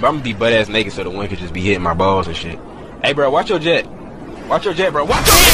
but I'm gonna be butt ass naked so the wind could just be hitting my balls and shit. Hey, bro, watch your jet. Watch your jet, bro. Watch your jet.